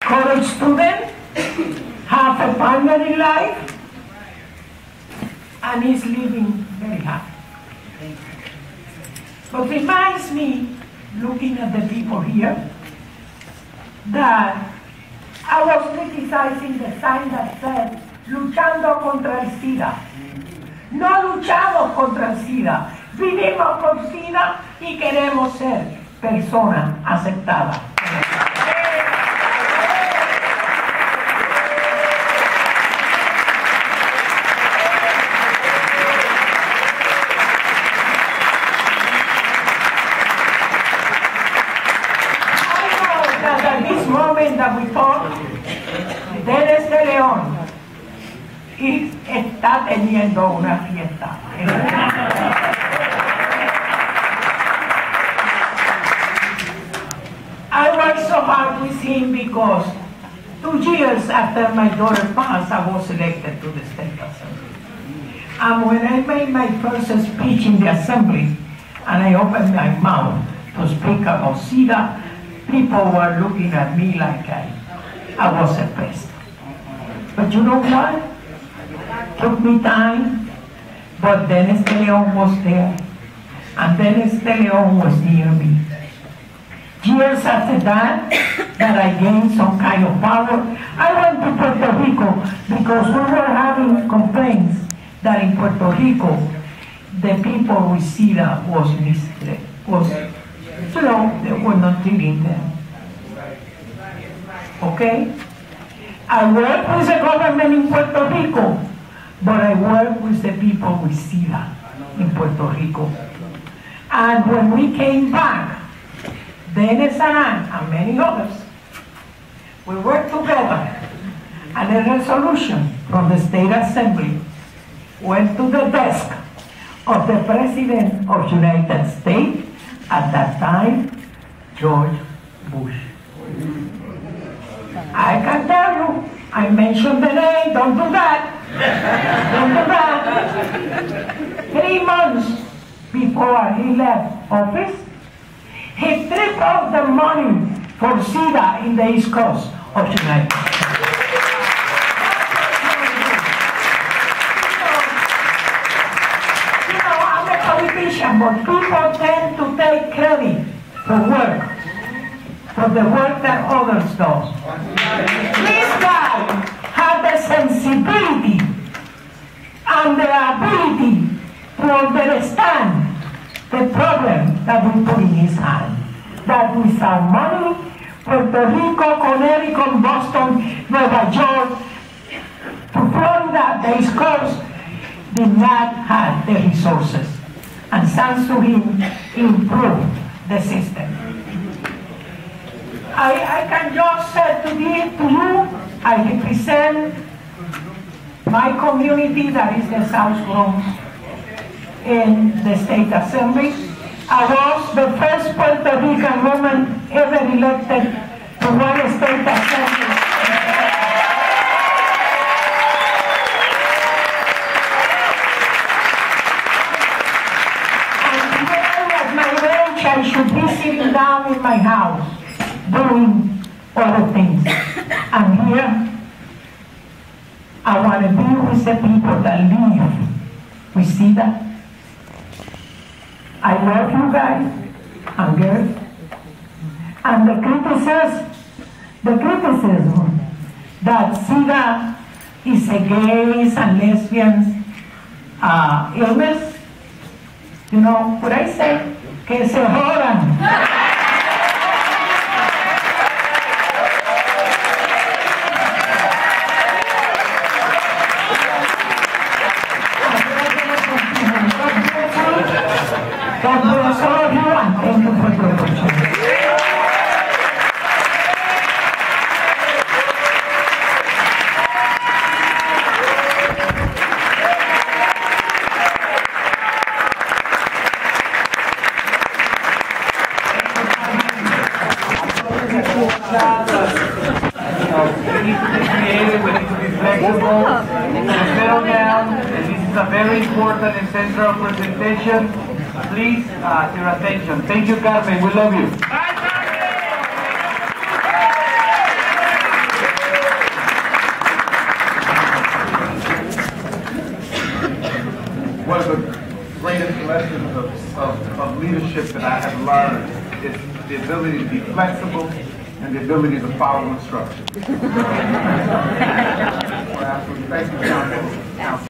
college student, have a partner in life, and is living very happy. But reminds me, looking at the people here, that I was criticizing the sign that said, luchando contra el SIDA. No luchamos contra el SIDA, vivimos con SIDA y queremos ser personas aceptadas. That we talk, Dennis de León está teniendo una fiesta. I worked so hard with him because 2 years after my daughter passed, I was elected to the state assembly. And when I made my first speech in the assembly, and I opened my mouth to speak about SIDA, people were looking at me like I was a pest. But you know what? Took me time, but Dennis de León was there, and Dennis de León was near me. Years after that I gained some kind of power, I went to Puerto Rico because we were having complaints that in Puerto Rico, the people with SIDA they were not treating them. Okay? I work with the government in Puerto Rico, but I work with the people with SIDA in Puerto Rico. And when we came back, Dennis and many others, we worked together, and a resolution from the State Assembly went to the desk of the President of the United States, at that time, George Bush. I can tell you, I mentioned the name, don't do that. Don't do that. 3 months before he left office, he tripled the money for SIDA in the East Coast of the United States. But people tend to take credit for the work that others do. This guy had the sensibility and the ability to understand the problem that we put in his hand. That without money, Puerto Rico, Connecticut, Boston, Nueva York, to Florida, the East Coast, did not have the resources. And thanks to him, improve the system. I can just say to you, I represent my community, that is the South Bronx, in the State Assembly. I was the first Puerto Rican woman ever elected to one State Assembly. I should be sitting down in my house doing other things. And here, I want to be with the people that live. We see that. I love you guys and girls. And the criticism that SIDA is a gays and lesbians illness, you know, could I say? Que se jodan. God bless all of you, and thank you for the opportunity. Important and central presentation. Please, your attention. Thank you, Carmen. We love you. one of the greatest lessons of leadership that I have learned is the ability to be flexible and the ability to follow instructions. Well, absolutely. Thank you, Council.